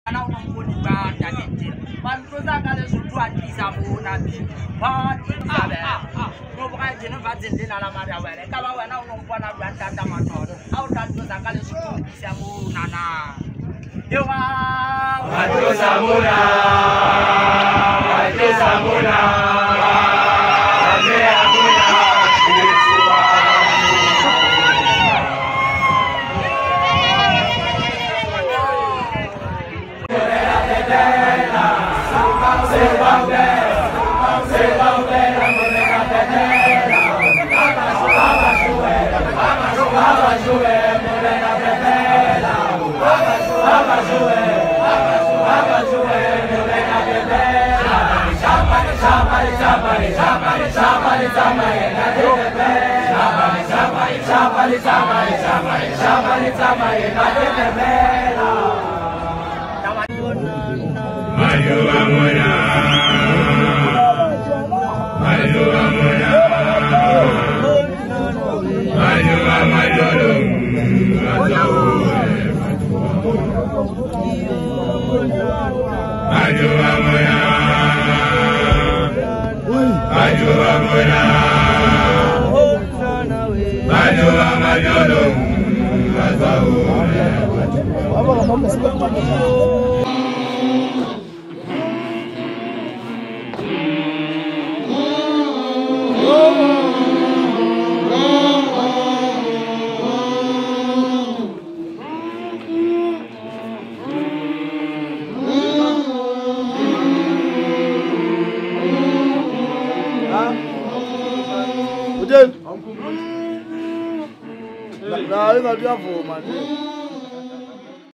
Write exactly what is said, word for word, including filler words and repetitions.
Now, no good bad. One goes out and so to at least a moon and what is that? No, I didn't have the dinner. Come on, now, no one of Rantamato. How that was a gallery to Samu Nana. You are Samuna. Samuna. Nah, you got to have